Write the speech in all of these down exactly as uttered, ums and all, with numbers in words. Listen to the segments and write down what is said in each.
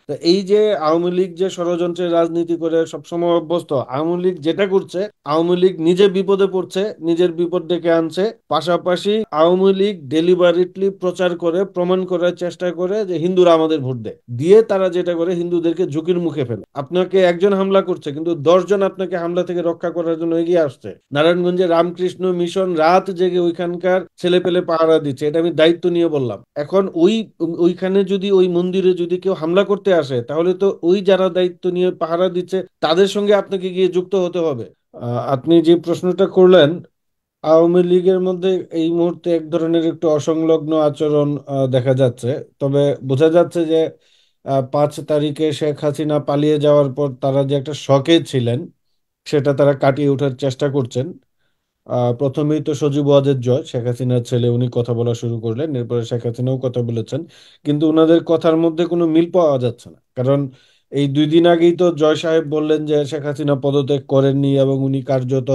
তা এই যে আওয়ামী লীগ যে ষড়যন্ত্রের রাজনীতি করে সবসময় অভ্যস্ত, আওয়ামী লীগ যেটা করছে, আওয়ামী লীগ নিজে বিপদে পড়ছে, নিজের বিপদ ডেকে আনছে। পাশাপাশি আওয়ামী লীগ ডেলিবারেটলি প্রচার করে, প্রমাণ করার চেষ্টা করে যে হিন্দুরা আমাদের ভোট দেয়, দিয়ে তারা যেটা করে হিন্দুদেরকে ঝুঁকির মুখে ফেলে। আপনাকে একজন হামলা করছে কিন্তু দশজন আপনাকে হামলা থেকে রক্ষা করার জন্য এগিয়ে আসছে। নারায়ণগঞ্জে রামকৃষ্ণ মিশন রাত জেগে ওইখানকার ছেলে পেলে পাহারা দিচ্ছে, এটা আমি দায়িত্ব নিয়ে বললাম। এখন ওই ওইখানে যদি ওই মন্দিরে যদি কেউ হামলা করতে আসে, তাহলে তো ওই যারা দায়িত্ব নিয়ে পাহারা দিচ্ছে তাদের সঙ্গে আপনাকে গিয়ে যুক্ত হতে হবে। আহ, আপনি যে প্রশ্নটা করলেন, আওয়ামী লীগের মধ্যে এই মুহূর্তে এক ধরনের একটু অসংলগ্ন আচরণ আহ, দেখা যাচ্ছে। তবে বোঝা যাচ্ছে যে আহ, পাঁচ তারিখে শেখ হাসিনা পালিয়ে যাওয়ার পর তারা যে একটা শকে ছিলেন, সেটা তারা কাটিয়ে ওঠার চেষ্টা করছেন। আহ প্রথমেই তো সজীব ওয়াজেদ জয়, শেখ হাসিনার ছেলে, উনি কথা বলা শুরু করলেন, এরপরে শেখ হাসিনাও কথা বলেছেন। কিন্তু ওনাদের কথার মধ্যে কোনো মিল পাওয়া যাচ্ছে না। কারণ এই দুই দিন আগেই তো জয় সাহেব বললেন যে শেখ হাসিনা পদত্যাগ করেননি এবং উনি কার্যত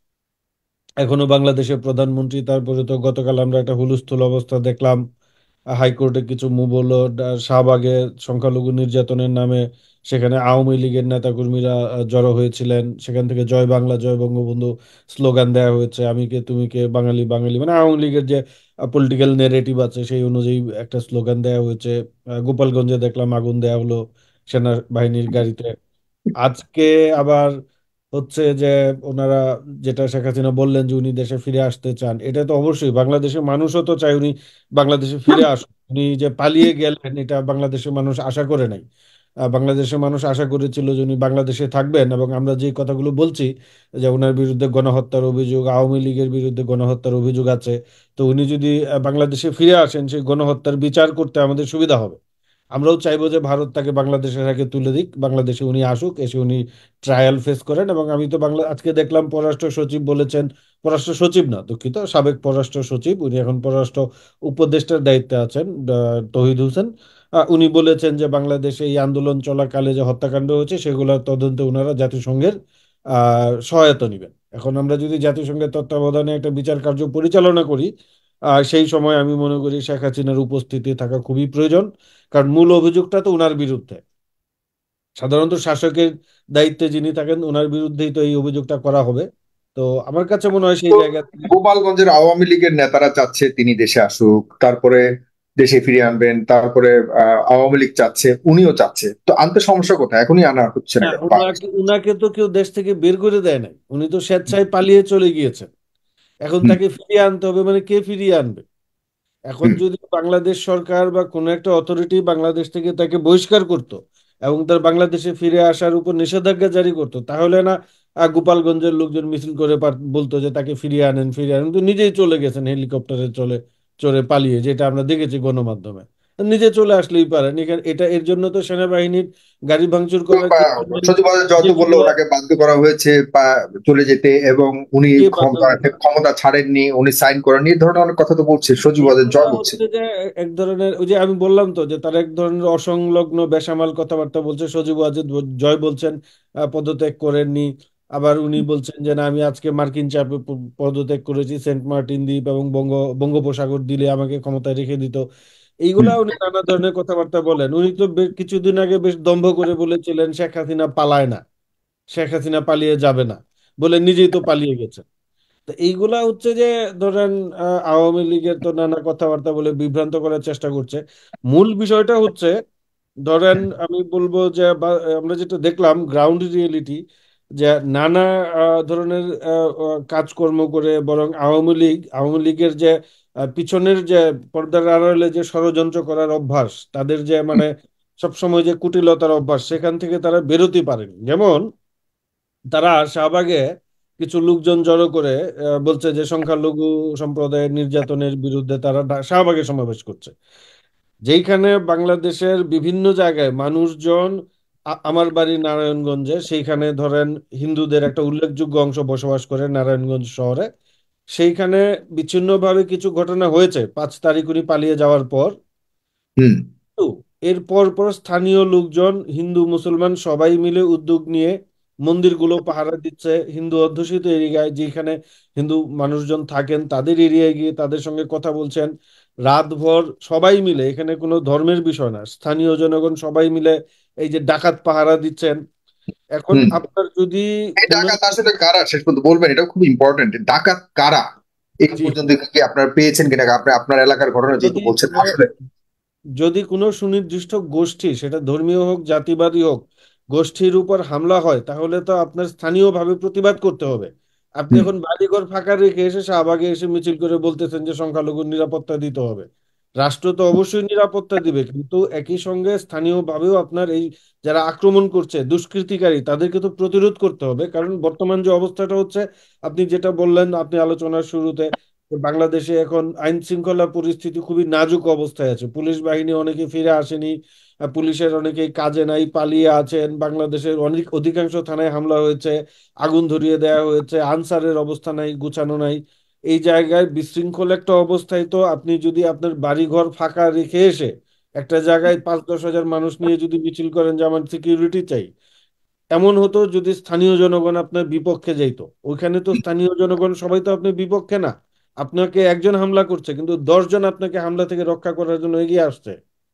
এখনো বাংলাদেশের প্রধানমন্ত্রী। তারপরে তো গতকাল আমরা একটা হুলস্থুল অবস্থা দেখলাম, হাইকোর্টে কিছু মুভ হলো, ডা- শাহবাগে সংখ্যালঘু নির্যাতনের নামে সেখানে আওয়ামী লীগের নেতাকর্মীরা আহ, জড়ো হয়েছিলেন, সেখান থেকে জয় বাংলা জয় বঙ্গবন্ধু স্লোগান দেওয়া হয়েছে, আমি কে তুমি কে বাঙালি বাঙালি, মানে আওয়ামী লীগের যে পলিটিক্যাল নেরেটিভ আছে সেই অনুযায়ী একটা স্লোগান দেওয়া হয়েছে। আহ, গোপালগঞ্জে দেখলাম আগুন দেওয়া হলো সেনাবাহিনীর গাড়িতে। আজকে আবার হচ্ছে যে ওনারা যেটা শেখ হাসিনা বললেন যে উনি দেশে ফিরে আসতে চান, এটা তো অবশ্যই বাংলাদেশের মানুষও তো চায় উনি বাংলাদেশে ফিরে আসুন। উনি যে পালিয়ে গেলেন এটা বাংলাদেশের মানুষ আশা করে নাই। আহ, বাংলাদেশের মানুষ আশা করেছিল যে উনি বাংলাদেশে থাকবেন, এবং আমরা যে কথাগুলো বলছি যে ওনার বিরুদ্ধে গণহত্যার অভিযোগ, আওয়ামী লীগের বিরুদ্ধে গণহত্যার অভিযোগ আছে, তো উনি যদি আহ, বাংলাদেশে ফিরে আসেন সেই গণহত্যার বিচার করতে আমাদের সুবিধা হবে। আমরাও চাইবো যে ভারত তাকে বাংলাদেশের আগে তুলে দিক, বাংলাদেশে উনি আসুক, এসে উনি ট্রায়াল ফেস করেন। এবং আমি তো বাংলা আজকে দেখলাম পররাষ্ট্র সচিব বলেছেন, পররাষ্ট্র সচিব না দুঃখিত, সাবেক পররাষ্ট্র সচিব, উনি এখন পররাষ্ট্র উপদেষ্টার দায়িত্বে আছেন, আহ, তৌহিদ হোসেন। আহ, উনি বলেছেন যে বাংলাদেশে এই আন্দোলন চলাকালে যে হত্যাকাণ্ড হয়েছে সেগুলোর তদন্তে ওনারা জাতিসংঘের আহ সহায়তা নেবেন। এখন আমরা যদি জাতিসংঘের তত্ত্বাবধানে একটা বিচার কার্য পরিচালনা করি, আহ সেই সময় আমি মনে করি শেখ হাসিনার উপস্থিতি থাকা খুবই প্রয়োজন। কারণ মূল অভিযোগটা তো উনার বিরুদ্ধে, সাধারণত শাসকের দায়িত্বে যিনি থাকেন ওনার বিরুদ্ধেই তো এই অভিযোগটা করা হবে। তো আমার কাছে মনে হয় সেই তো জায়গা থেকে গোপালগঞ্জের আওয়ামী লীগের নেতারা চাচ্ছে তিনি দেশে আসুক, তারপরে দেশে ফিরিয়ে আনবেন, তারপরে আহ, আওয়ামী লীগ চাচ্ছে, উনিও চাচ্ছে, তো আনতে সমস্যা কোথায়? এখনই আনা হচ্ছে না না, কেন উনাকে বাংলাদেশে? উনাকে তো কেউ দেশ থেকে বের করে দেয় নাই, উনি তো স্বেচ্ছায় পালিয়ে চলে গিয়েছেন। এখন হুম, তাকে ফিরিয়ে আনতে হবে, মানে কে ফিরিয়ে আনবে? এখন হুম। যদি বাংলাদেশ সরকার বা কোনো একটা অথরিটি বাংলাদেশ থেকে তাকে বহিষ্কার করতো এবং তার বাংলাদেশে ফিরে আসার উপর নিষেধাজ্ঞা জারি করতো, তাহলে না আহ, গোপালগঞ্জের লোকজন মিছিল করে পার- বলতো যে তাকে ফিরিয়ে আনেন ফিরিয়ে আনেন, তো নিজেই চলে গেছেন হেলিকপ্টারে চলে চড়ে পালিয়ে, যেটা আমরা দেখেছি গণমাধ্যমে। নিজে চলে আসলেই পারেন, এখানে এটা এর জন্য তো সেনাবাহিনীর গাড়ি ভাঙচুর তো করার বা, কিছু নেই, সচিবালয় যত বললো যেগুলো ওনাকে বাধ্য করা হয়েছে বা চলে যেতে, এবং উনি কে বাধ্য ক্ষমতা করবে? ক্ষমতা ছাড়েননি, উনি সাইন করেননি, এই ধরনের অনেক কথা তো বলছে, সচিবালয় এগুলা জয় বলছে। হচ্ছে যে এক ধরনের, ওই যে আমি বললাম তো যে তার এক ধরনের অসংলগ্ন বেসামাল কথাবার্তা বলছে। সজীব ওয়াজেদ ব- জয় বলছেন আহ, পদত্যাগ করেননি। আবার উনি বলছেন যে না, আমি আজকে মার্কিন চাপে প- পদত্যাগ করেছি, সেন্ট মার্টিন দ্বীপ এবং বঙ্গ বঙ্গোপসাগর দিলে আমাকে ক্ষমতায় রেখে দিত। এইগুলা হুম। উনি নানা ধরনের কথাবার্তা বলেন। উনি তো বে- কিছুদিন আগে বেশ দম্ভ করে বলেছিলেন শেখ হাসিনা পালায় না, শেখ হাসিনা পালিয়ে যাবে না, বলে নিজেই তো পালিয়ে গেছে। তো এইগুলা হচ্ছে যে ধরেন আহ, আওয়ামী লীগের তো নানা কথাবার্তা বলে বিভ্রান্ত করার চেষ্টা করছে। মূল বিষয়টা হচ্ছে, ধরেন আমি বলবো যে বা, আমরা যেটা দেখলাম গ্রাউন্ড রিয়েলিটি, যে নানা আহ, ধরনের আহ, আহ, কাজকর্ম করে বরং আওয়ামী লীগ আওয়ামী লীগের যে আহ, পিছনের যে পর্দার আড়ালে যে ষড়যন্ত্র করার অভ্যাস তাদের, যে মানে সবসময় যে কুটিলতার অভ্যাস, সেখান থেকে তারা বেরোতে পারেনি। যেমন তারা শাহবাগে কিছু লোকজন জড়ো করে আহ, বলছে যে সংখ্যালঘু সম্প্রদায়ের নির্যাতনের বিরুদ্ধে তারা ডা- শাহবাগে সমাবেশ করছে, যেইখানে বাংলাদেশের বিভিন্ন জায়গায় মানুষজন, আ- আমার বাড়ি নারায়ণগঞ্জে, সেইখানে ধরেন হিন্দুদের একটা উল্লেখযোগ্য অংশ বসবাস করে নারায়ণগঞ্জ শহরে। সেইখানে বিচ্ছিন্নভাবে কিছু ঘটনা হয়েছে পাঁচ তারিখ উনি পালিয়ে যাওয়ার পর। হুম। তো এর পর পর স্থানীয় লোকজন, হিন্দু মুসলমান সবাই মিলে উদ্যোগ নিয়ে মন্দিরগুলো পাহারা দিচ্ছে, হিন্দু অধ্যুষিত এরিয়ায় যেখানে হিন্দু মানুষজন থাকেন তাদের এরিয়ায় গিয়ে তাদের সঙ্গে কথা বলছেন। রাতভর সবাই মিলে, এখানে কোনো ধর্মের বিষয় না, স্থানীয় জনগণ সবাই মিলে এই যে ডাকাত পাহারা দিচ্ছেন। এখন হুম। আপনার যদি এই কোনো, ডাকাত আসলে কারা শেষ পর্যন্ত বলবেন, এটা খুব ইম্পর্টেন্ট। ডাকাত কারা এই জি, পর্যন্ত কি আপনারা পেয়েছেন কিনা? আপনি আপনার এলাকার ঘটনা যেহেতু যদি বলছেন কোনো আসলে। যদি কোনো সুনির্দিষ্ট গোষ্ঠী, সেটা ধর্মীয় হোক জাতিবাদী হোক, গোষ্ঠীর উপর হামলা হয়, তাহলে তো আপনার স্থানীয়ভাবে প্রতিবাদ করতে হবে। আপনি হুম। এখন বাড়িঘর ফাঁকা রেখে এসে শাহবাগে এসে মিছিল করে বলতেছেন যে সংখ্যালঘুর নিরাপত্তা দিতে হবে। রাষ্ট্র তো অবশ্যই নিরাপত্তা দিবে, কিন্তু একই সঙ্গে স্থানীয়ভাবেও আপনার এই যারা আক্রমণ করছে দুষ্কৃতিকারী, তাদেরকে তো প্রতিরোধ করতে হবে। কারণ বর্তমান যে অবস্থাটা হচ্ছে, আপনি যেটা বললেন আপনি আলোচনার শুরুতে, বাংলাদেশে এখন আইন শৃঙ্খলা পরিস্থিতি খুবই নাজুক অবস্থায় আছে। পুলিশ বাহিনী অনেকে ফিরে আসেনি, আহ, পুলিশের অনেকেই কাজে নাই, পালিয়ে আছেন। বাংলাদেশের অনেক অধিকাংশ থানায় হামলা হয়েছে, আগুন ধরিয়ে দেওয়া হয়েছে, আনসারের অবস্থা নাই, গুছানো নাই। এই জায়গায় বিশৃঙ্খল একটা অবস্থায় তো আপনি যদি আপনার বাড়িঘর ফাঁকা রেখে এসে একটা জায়গায় পাঁচ দশ হাজার মানুষ নিয়ে যদি মিছিল করেন যে আমার সিকিউরিটি চাই, এমন হতো যদি স্থানীয় জনগণ আপনার বিপক্ষে যাইতো। ওইখানে তো স্থানীয় জনগণ সবাই তো আপনার বিপক্ষে না। আপনাকে একজন হামলা করছে, কিন্তু দশ জন আপনাকে হামলা থেকে রক্ষা করার জন্য এগিয়ে আসছে।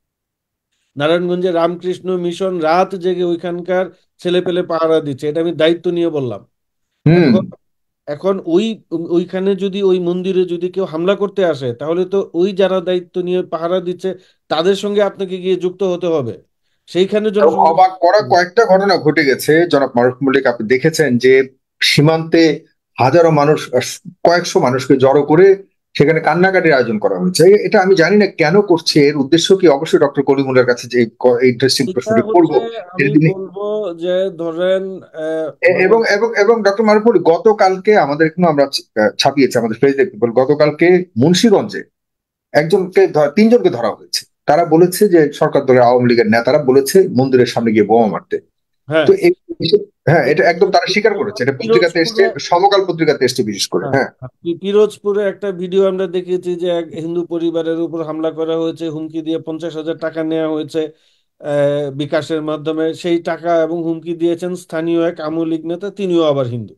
নারায়ণগঞ্জে রামকৃষ্ণ মিশন রাত জেগে ওইখানকার ছেলে পেলে পাহারা দিচ্ছে, এটা আমি দায়িত্ব নিয়ে বললাম। হুম। এখন এখন ওই ওইখানে যদি ওই মন্দিরে যদি কেউ হামলা করতে আসে, তাহলে তো ওই যারা দায়িত্ব নিয়ে পাহারা দিচ্ছে তাদের সঙ্গে আপনাকে গিয়ে যুক্ত হতে হবে। সেইখানে এবং জনসংযোগ। অবাক করা কয়েকটা ঘটনা ঘটে গেছে জনাব মারুফ মল্লিক, আপনি দেখেছেন যে সীমান্তে হাজারো মানুষ, আহ, কয়েকশো মানুষকে জড়ো করে সেখানে কান্নাকাটির আয়োজন করা হয়েছে। এটা আমি জানি না কেন করছে, এর উদ্দেশ্য কি। অবশ্যই ডক্টর কলিমুল্লার কাছে যে ইন্টারেস্টিং এটা প্রশ্নটি হচ্ছে, করবো আমি তিনি। বলবো যে ধরেন আহ, এ- মানে এবং এবং এবং ডক্টর মারুফ মল্লিক, গতকালকে আমাদের এখানে আমরা আহ, ছাপিয়েছি আমাদের ফেসবুক পিপল, গতকালকে মুন্সিগঞ্জে একজনকে ধ- তিনজনকে ধরা হয়েছে। তারা বলেছে যে সরকার দলের আওয়ামী লীগের নেতারা বলেছে মন্দিরের সামনে গিয়ে বোমা মারতে। হ্যাঁ, তো এই, হ্যাঁ, এই এটা একদম তারা স্বীকার করেছে, এটা পত্রিকাতে এসছে, পিরোজপুরে, সমকাল পত্রিকাতে এসছে বিশেষ করে। হ্যাঁ, হ্যাঁ। পি- পিরোজপুরে একটা ভিডিও আমরা দেখেছি যে এক হিন্দু পরিবারের উপর হামলা করা হয়েছে, হুমকি দিয়ে পঞ্চাশ হাজার টাকা নেওয়া হয়েছে আহ, বিকাশের মাধ্যমে। সেই টাকা এবং হুমকি দিয়েছেন স্থানীয় এক আওয়ামী লীগ নেতা, তিনিও আবার হিন্দু।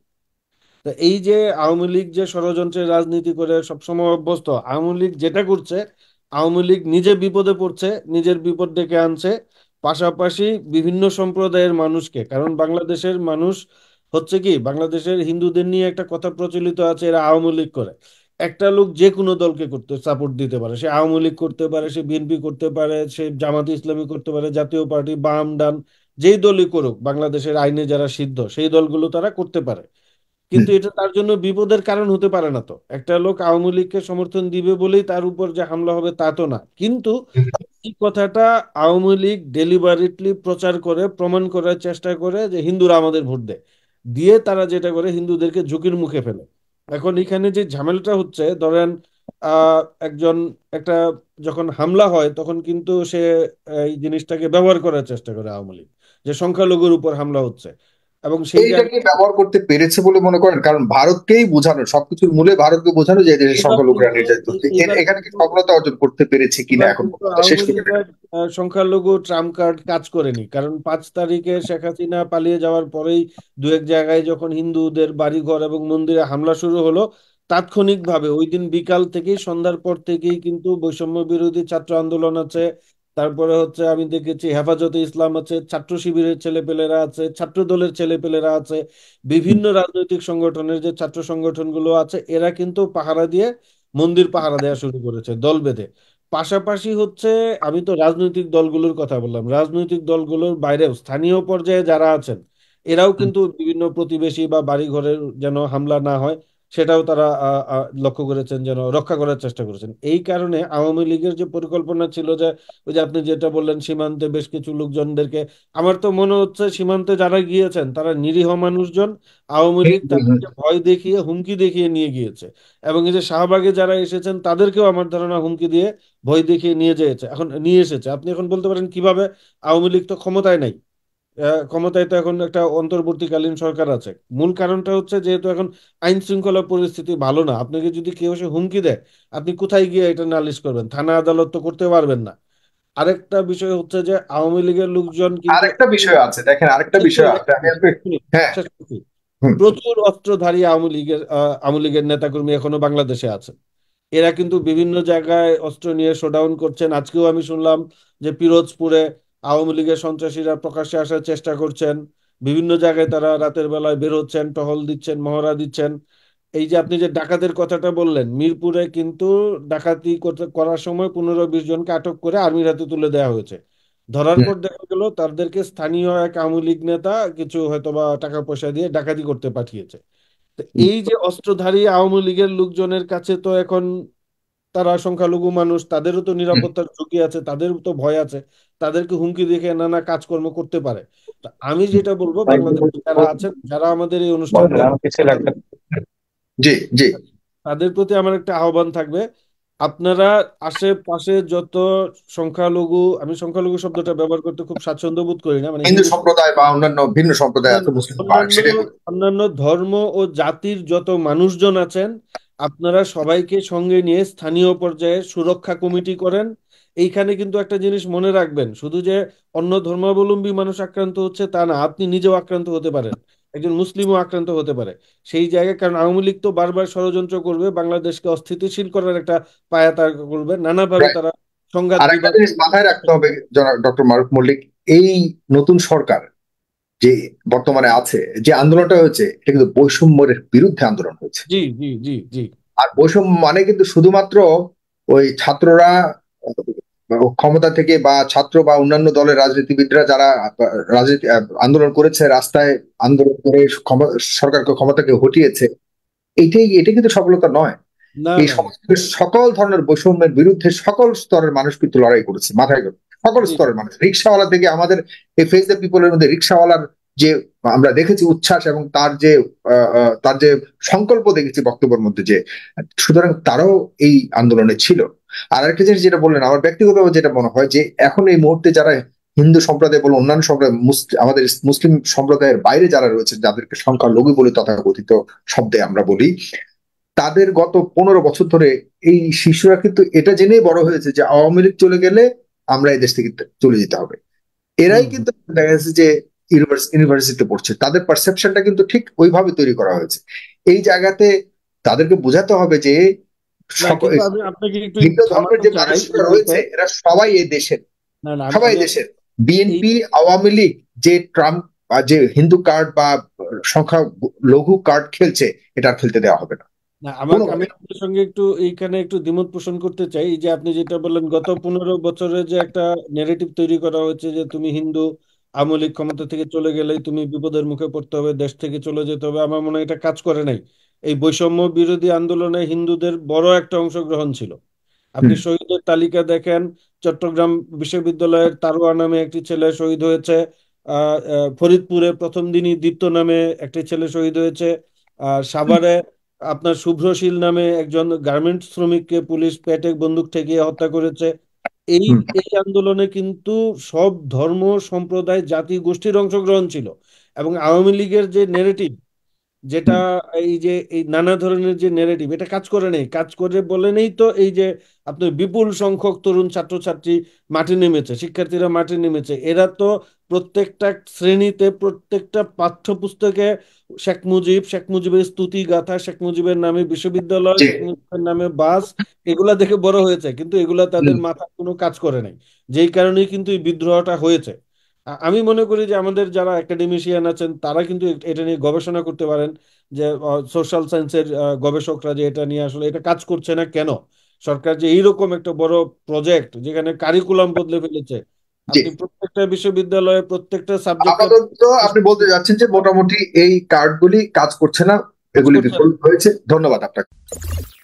তা এই যে আওয়ামী লীগ যে ষড়যন্ত্রের রাজনীতি করে সবসময় অভ্যস্ত, আওয়ামী লীগ যেটা করছে, আওয়ামী লীগ নিজে বিপদে পড়ছে, নিজের বিপদ ডেকে আনছে। পাশাপাশি বিভিন্ন সম্প্রদায়ের মানুষকে, কারণ বাংলাদেশের মানুষ হচ্ছে কি, বাংলাদেশের হিন্দুদের নিয়ে একটা কথা প্রচলিত আছে, এরা আওয়ামী লীগ করে। একটা লোক যে কোনো দলকে করতে সাপোর্ট দিতে পারে, সে আওয়ামী লীগ করতে পারে, সে বিএনপি করতে পারে, সে জামাত ইসলামী করতে পারে, জাতীয় পার্টি, বাম ডান, যেই দলই করুক, বাংলাদেশের আইনে যারা সিদ্ধ সেই দলগুলো তারা করতে পারে। হুম। কিন্তু এটা তার জন্য বিপদের কারণ হতে পারে না। তো একটা লোক আওয়ামী লীগকে সমর্থন দিবে বলেই তার উপর যে হামলা হবে তা তো না। কিন্তু এই কথাটা আওয়ামী লীগ ডেলিবারেটলি প্রচার করে, প্রমাণ করার চেষ্টা করে যে হিন্দুরা আমাদের ভোট দেয়, দিয়ে তারা যেটা করে হিন্দুদেরকে ঝুঁকির মুখে ফেলে। এখন এখানে যে ঝামেলাটা হচ্ছে, ধরেন আহ একজন একটা যখন হামলা হয় তখন কিন্তু সে এই জিনিসটাকে ব্যবহার করার চেষ্টা করে আওয়ামী লীগ, যে সংখ্যালঘুর উপর হামলা হচ্ছে। এবং সেই এইটাকে জায়গায় ব্যবহার করতে পেরেছে বলে মনে করেন? কারণ ভারতকেই বোঝানো, সবকিছুর মূলে ভারতকে বোঝানো যে এই দেশের এবার সংখ্যালঘুরা কিন্তু নির্যাতিত এ- হচ্ছে। এ- এবার এখানে কি কিন্তু সফলতা অর্জন করতে পেরেছে কিনা এবার এখন কিন্তু পর্যন্ত শেষ আওয়ামী পর্যন্ত? লীগের আহ, সংখ্যালঘু ট্রাম্প কার্ড কাজ করেনি। কারণ পাঁচ তারিখে শেখ হাসিনা পালিয়ে যাওয়ার পরেই দু এক জায়গায় যখন হিন্দুদের বাড়িঘর এবং মন্দিরে হামলা শুরু হলো, তাৎক্ষণিকভাবে ওই দিন বিকাল থেকেই, সন্ধ্যার পর থেকেই কিন্তু বৈষম্য বিরোধী ছাত্র আন্দোলন আছে, তারপরে হচ্ছে আমি দেখেছি হেফাজতে ইসলাম আছে, ছাত্র শিবিরের ছেলেপেলেরা আছে, ছাত্র দলের ছেলেপেলেরা আছে, বিভিন্ন রাজনৈতিক সংগঠনের যে ছাত্র সংগঠনগুলো আছে, এরা কিন্তু পাহারা দিয়ে মন্দির পাহারা দেওয়া শুরু করেছে দল বেঁধে। পাশাপাশি হচ্ছে, আমি তো রাজনৈতিক দলগুলোর কথা বললাম, রাজনৈতিক দলগুলোর বাইরেও স্থানীয় পর্যায়ে যারা আছেন, এরাও কিন্তু বিভিন্ন প্রতিবেশী বা বাড়িঘরের যেন হামলা না হয়, সেটাও তারা আহ, আহ, লক্ষ্য করেছেন, যেন রক্ষা করার চেষ্টা করেছেন। এই কারণে আওয়ামী লীগের যে পরিকল্পনা ছিল যে ওই যে আপনি যেটা বললেন সীমান্তে বেশ কিছু লোকজনদেরকে, আমার তো মনে হচ্ছে সীমান্তে যারা গিয়েছেন তারা নিরীহ মানুষজন, আওয়ামী লীগ তাদেরকে ভয় দেখিয়ে হুমকি দেখিয়ে নিয়ে গিয়েছে। এবং এই যে শাহবাগে যারা এসেছেন তাদেরকেও আমার ধারণা হুমকি দিয়ে ভয় দেখিয়ে নিয়ে যেয়েছে, এখন নিয়ে এসেছে। আপনি এখন বলতে পারেন কিভাবে, আওয়ামী লীগ তো ক্ষমতায় নাই, আহ, ক্ষমতায় তো এখন একটা অন্তর্বর্তীকালীন সরকার আছে। মূল কারণটা হচ্ছে যেহেতু এখন আইন শৃঙ্খলা পরিস্থিতি ভালো না, আপনাকে যদি কেউ এসে হুমকি দেয়, আপনি কোথায় গিয়ে এটা নালিশ করবেন? থানা আদালত তো করতে পারবেন না। আরেকটা বিষয় হচ্ছে যে আওয়ামী লীগের লোকজন কিন্তু, আরেকটা বিষয় আছে, দেখেন আরেকটা শেষ বিষয় করে আছে, যাচ্ছি, আমি আপনি- শুনুন, হ্যাঁ। শেষ করছি। হুম। প্রচুর অস্ত্রধারী আওয়ামী লীগের আহ, আওয়ামী লীগের নেতাকর্মী এখনো বাংলাদেশে আছে। এরা কিন্তু বিভিন্ন জায়গায় অস্ত্র নিয়ে শোডাউন করছেন। আজকেও আমি শুনলাম যে পিরোজপুরে আওয়ামী লীগের সন্ত্রাসীরা প্রকাশ্যে আসার চেষ্টা করছেন। বিভিন্ন জায়গায় তারা রাতের বেলায় বের হচ্ছেন, টহল দিচ্ছেন, মহড়া দিচ্ছেন। এই যে আপনি যে ডাকাতের কথাটা বললেন, মিরপুরে কিন্তু ডাকাতি করতে করার সময় পনেরো বিশ জনকে আটক করে আর্মির হাতে তুলে দেওয়া হয়েছে। ধরার হুম, পর দেখা গেল তাদেরকে স্থানীয় এক আওয়ামী লীগ নেতা কিছু হয়তোবা টাকা পয়সা দিয়ে ডাকাতি করতে পাঠিয়েছে। তো হুম, এই যে অস্ত্রধারী আওয়ামী লীগের লোকজনের কাছে তো এখন, তারা সংখ্যালঘু মানুষ, তাদেরও তো হুম। নিরাপত্তার ঝুঁকি আছে, তাদেরও তো ভয় আছে, তাদেরকে হুমকি দেখে নানা কাজকর্ম করতে পারে। তা আমি যেটা বলবো, বাংলাদেশে যারা আছেন, যারা আমাদের এই অনুষ্ঠান দেখছেন, জি, জি। তাদের প্রতি আমার একটা আহ্বান থাকবে, আপনারা আশেপাশে যত সংখ্যালঘু, আমি সংখ্যালঘু শব্দটা ব্যবহার করতে খুব স্বাচ্ছন্দ্য বোধ করি না, মানে হিন্দু হিন্দু সম্প্রদায় বা অন্যান্য ভিন্ন সম্প্রদায় আছে, মুসলিম বা অন্যান্য সেটাই বলি। অন্যান্য ধর্ম ও জাতির যত মানুষজন আছেন, আপনারা সবাইকে সঙ্গে নিয়ে স্থানীয় পর্যায়ে সুরক্ষা কমিটি করেন। এইখানে কিন্তু একটা জিনিস মনে রাখবেন, শুধু যে অন্য ধর্মাবলম্বী মানুষ আক্রান্ত হচ্ছে তা না, আপনি নিজেও আক্রান্ত হতে পারেন, একজন মুসলিমও আক্রান্ত হতে পারে সেই জায়গায়। কারণ আওয়ামী লীগ তো বারবার ষড়যন্ত্র করবে, বাংলাদেশকে অস্থিতিশীল করার একটা পায়াতার করবে, নানাভাবে Right. তারা সংঘাত আর একটা বিবাদ। জিনিস মাথায় রাখতে হবে, ডক্টর মারুফ মল্লিক, এই নতুন সরকার যে বর্তমানে আছে, যে আন্দোলনটা হয়েছে, এটা কিন্তু বৈষম্যের বিরুদ্ধে আন্দোলন হয়েছে। জি জি জি জি আর বৈষম্য মানে কিন্তু শুধুমাত্র ওই ছাত্ররা আহ, ক্ষমতা থেকে, বা ছাত্র বা অন্যান্য দলের রাজনীতিবিদরা যারা আহ, রাজনীতি আহ, আন্দোলন করেছে, রাস্তায় আন্দোলন করে ক্ষম- সরকারকে ক্ষমতাকে হটিয়েছে, এইটাই এটা কিন্তু সফলতা নয়। না এই না না সমাজের সকল ধরনের বৈষম্যের বিরুদ্ধে সকল স্তরের মানুষ কিন্তু লড়াই করেছে, মাথায় করে সকল জি স্তরের মানুষ, রিক্সাওয়ালা থেকে আমাদের এই ফেস দ্য পিপলের মধ্যে রিক্সাওয়ালার যে আমরা দেখেছি উচ্ছ্বাস, এবং তার যে আহ, আহ, তার যে সংকল্প দেখেছি বক্তব্যের মধ্যে, যে সুতরাং তারাও এই আন্দোলনে ছিল। আর একটা জিনিস যেটা বললেন, আমার ব্যক্তিগতভাবে যেটা মনে হয়, যে এখন এই মুহূর্তে যারা হিন্দু সম্প্রদায় বলুন, অন্যান্য সম্প্রদায়, মুস- আমাদের মুসলিম সম্প্রদায়ের বাইরে যারা রয়েছে, যাদেরকে সংখ্যালঘু বলে তথাকথিত শব্দে আমরা বলি, তাদের গত পনেরো বছর ধরে এই শিশুরা কিন্তু এটা জেনেই বড় হয়েছে যে আওয়ামী লীগ চলে গেলে আমরা এই দেশ থেকে চলে যেতে হবে। হুম এরাই হুম। কিন্তু দেখা যাচ্ছে যে ইউনিভার্সিটিতে পড়ছে, তাদের পারসেপশনটা কিন্তু ঠিক ওইভাবে তৈরি করা হয়েছে। এই জায়গাতে তাদেরকে বোঝাতে হবে যে না সক- কিন্তু আমি আপনাকে একটু ভিন্ন ধর্মের থামাতে যে চাই মানুষরা এই মুহূর্তে। রয়েছে, এরা সবাই এই দেশের, না না আমি সবাই আমি দেশের। এই, বিএনপি, আওয়ামী লীগ যে ট্রাম্প বা যে হিন্দু কার্ড বা সংখ্যা লঘু কার্ড খেলছে, এটা আর খেলতে দেওয়া হবে না না আমাকে, আমি কোনোভাবে। আপনার সঙ্গে একটু এইখানে একটু দ্বিমত পোষণ করতে চাই। এই যে আপনি যেটা বললেন, গত পনেরো বছরে যে একটা নেগেটিভ তৈরি করা হয়েছে যে তুমি হিন্দু, আওয়ামী লীগ ক্ষমতা থেকে চলে গেলেই তুমি বিপদের মুখে পড়তে হবে, দেশ থেকে চলে যেতে হবে, আমার মনে হয় এটা কাজ করে নাই। এই বৈষম্য বিরোধী আন্দোলনে হিন্দুদের বড় একটা অংশগ্রহণ ছিল। আপনি হুম, শহীদের তালিকা দেখেন, চট্টগ্রাম বিশ্ববিদ্যালয়ের তারোয়া নামে একটি ছেলে শহীদ হয়েছে। আহ, আহ, ফরিদপুরে প্রথম দিনই দীপ্ত নামে একটি ছেলে শহীদ হয়েছে। আর হুম, সাভারে আপনার শুভ্রশীল নামে একজন গার্মেন্টস শ্রমিককে পুলিশ পেটে বন্দুক ঠেকিয়ে হত্যা করেছে। এই হুম। এই আন্দোলনে কিন্তু সব ধর্ম, সম্প্রদায়, জাতি, গোষ্ঠীর অংশগ্রহণ ছিল। এবং আওয়ামী লীগের যে নেরেটিভ, যেটা হুম। এই যে এই নানা ধরনের যে নেগেটিভ, এটা কাজ করে নেই, কাজ করে বলে নেই তো এই যে আপনার বিপুল সংখ্যক তরুণ ছাত্রছাত্রী মাঠে নেমেছে, শিক্ষার্থীরা মাঠে নেমেছে, এরা তো প্রত্যেকটা শ্রেণীতে, প্রত্যেকটা পাঠ্যপুস্তকে শেখ মুজিব, শেখ মুজিবের স্তুতি গাথা, শেখ মুজিবের নামে বিশ্ববিদ্যালয়, জি। শেখ মুজিবের নামে বাস, এগুলা দেখে বড় হয়েছে, কিন্তু এগুলা তাদের হুম, মাথায় কোনো কাজ করে নাই। যেই কারণেই কিন্তু এই বিদ্রোহটা হয়েছে। আ- আমি মনে করি যে আমাদের যারা একাডেমিশিয়ান আছেন তারা কিন্তু এ- এটা নিয়ে গবেষণা করতে পারেন, যে সোশ্যাল সায়েন্সের গবেষকরা যে এটা নিয়ে আসলে এটা কাজ করছে না কেন। সরকার যে এইরকম একটা বড় প্রজেক্ট যেখানে কারিকুলাম বদলে ফেলেছে, জি। আপনি প্রত্যেকটা বিশ্ববিদ্যালয়ে প্রত্যেকটা সাবজেক্টে আপাতত আপনি বলতে যাচ্ছেন যে মোটামুটি এই কার্ডগুলি কাজ করছে না, কাজ এগুলি করছে না। বিফল হয়েছে। ধন্যবাদ আপনাকে।